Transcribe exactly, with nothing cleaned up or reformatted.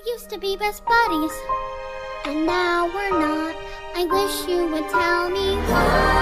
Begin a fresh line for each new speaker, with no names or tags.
used to be best buddies, and now we're not. I wish you would tell me why.